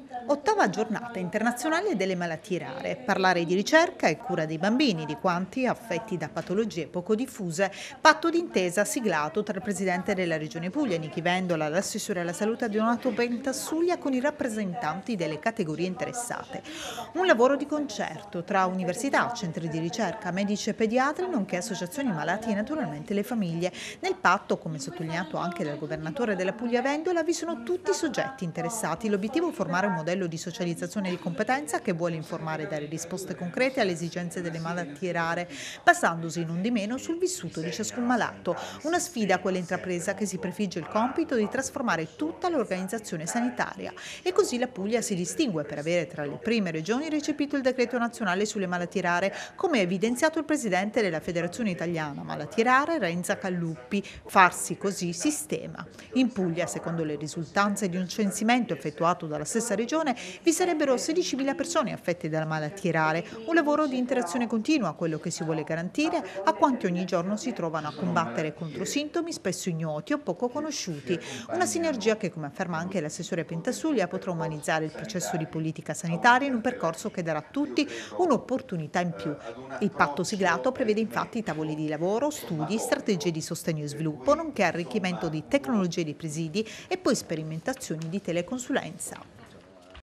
Ottava giornata internazionale delle malattie rare. Parlare di ricerca e cura dei bambini, di quanti affetti da patologie poco diffuse. Patto d'intesa siglato tra il presidente della Regione Puglia, Nichi Vendola, l'assessore alla salute Donato Bentasuglia con i rappresentanti delle categorie interessate. Un lavoro di concerto tra università, centri di ricerca, medici e pediatri, nonché associazioni malati e naturalmente le famiglie. Nel patto, come sottolineato anche dal governatore della Puglia Vendola, vi sono tutti i soggetti interessati. L'obiettivo è formare un modello di socializzazione di competenza che vuole informare e dare risposte concrete alle esigenze delle malattie rare, basandosi non di meno sul vissuto di ciascun malato. Una sfida quella intrapresa che si prefigge il compito di trasformare tutta l'organizzazione sanitaria. E così la Puglia si distingue per avere tra le prime regioni recepito il decreto nazionale sulle malattie rare, come ha evidenziato il presidente della Federazione Italiana Malattie Rare, Renza Calluppi. Farsi così sistema. In Puglia, secondo le risultanze di un censimento effettuato dalla stessa regione, vi sarebbero 16.000 persone affette da malattie rare, un lavoro di interazione continua, quello che si vuole garantire a quanti ogni giorno si trovano a combattere contro sintomi spesso ignoti o poco conosciuti. Una sinergia che, come afferma anche l'assessore Pentasuglia, potrà umanizzare il processo di politica sanitaria in un percorso che darà a tutti un'opportunità in più. Il patto siglato prevede infatti tavoli di lavoro, studi, strategie di sostegno e sviluppo, nonché arricchimento di tecnologie di presidi e poi sperimentazioni di teleconsulenza.